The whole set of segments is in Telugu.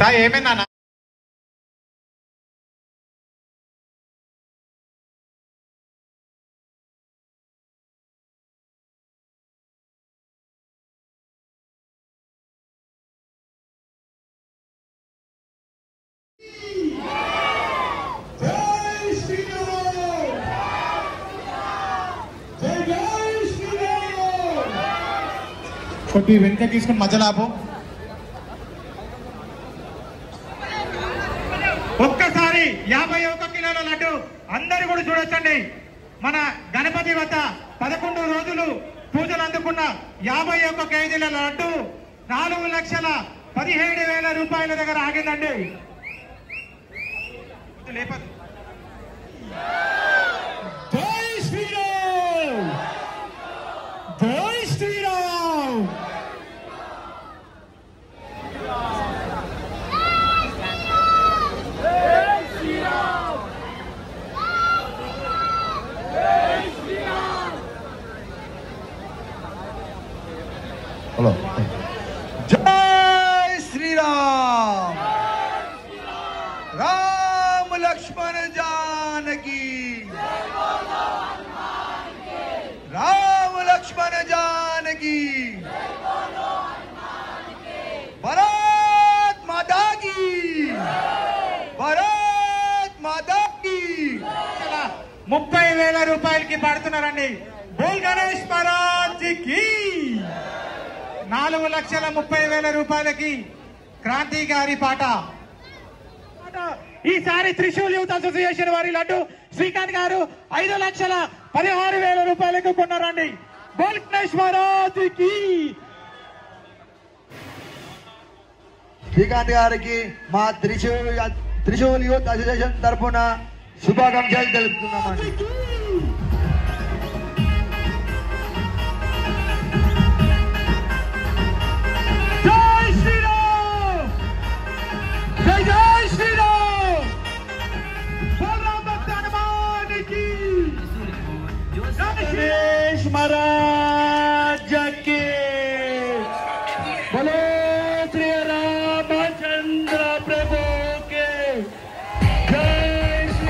ఏమైందన్న? కొద్ది వెనుక తీసుకుని మధ్యలాపు. ఒక్కసారి 51 కిలోల లడ్డు అందరూ కూడా చూడొచ్చండి. మన గణపతి వద్ద 11 రోజులు పూజలు అందుకున్న 51 కేజీల లడ్డు 4,17,000 రూపాయల దగ్గర ఆగిందండి. లేపదు. జై శ్రీరామ్, జై శ్రీరామ్. హలో. జై శ్రీరామ్, రామ లక్ష్మణ జానకి, రామ లక్ష్మణ జానకి, భారత్ మాతా కీ, భారత్ మాతా కీ. 30,000 రూపాయలకి పడుతున్నారండి. బోల్ గణేష్ మహారాజ్కి 4,30,000 రూపాయలకి క్రాంతి గారి పాట. ఈసారి త్రిశూల్ యూత్ అసోసియేషన్ వారి లడ్డు శ్రీకాంత్ గారు 5,16,000 రూపాయలకు కొన్నారండి. బోల్ గణేష్ మహారాజ్కి. శ్రీకాంత్ గారికి మా త్రిశూల్ యూత్ అసోసియేషన్ తరఫున శుభాకాంక్షలు తెలుపుతున్నామండి. జై శ్రీరామ్, జై జై శ్రీరామ్. గణేష్ మహారాజ్ కి बोलो श्री रामचंद्र प्रभु के जय श्री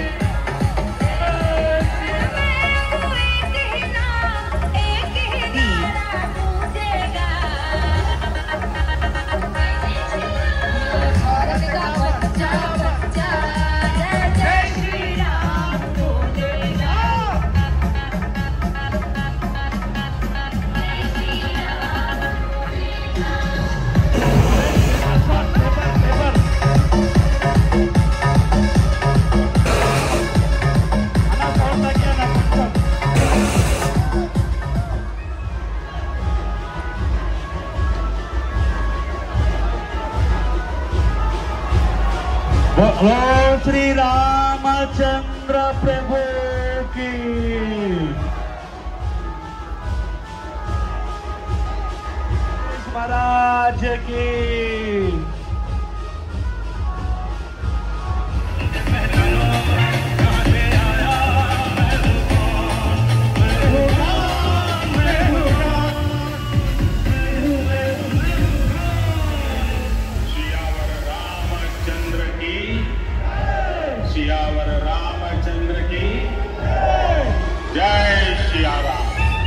बोलो श्री रामचंद्र प्रभु की महाराज की सियावर रामचंद्र की जय सियाराम।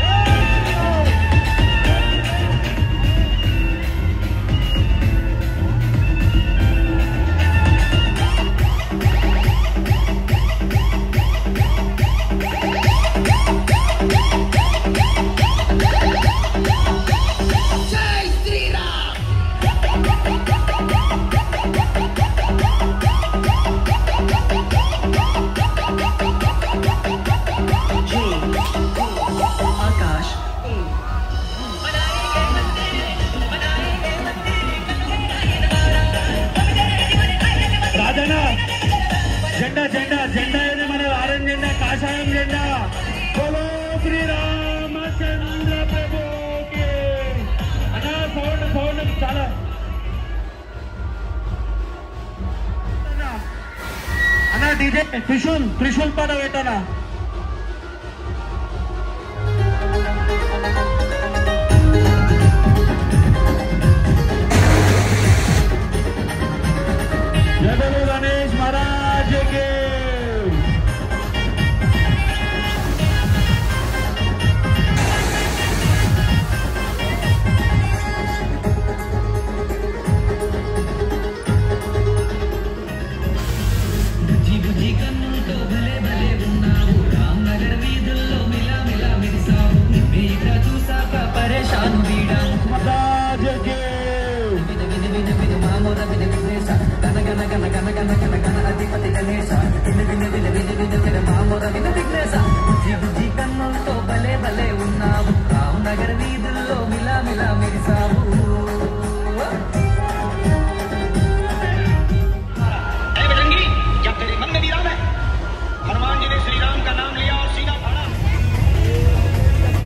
झंडा झंडा झंडा है मन ऑरेंज झंडा काषायम झंडा बोलो श्री रामचंद्र प्रभु के अना सौंड सौंड चाला अना डीजे त्रिशूल त्रिशूल पाटा పెట్టాలా విను విను మామూర విను విఘ్నేశ గన గన గన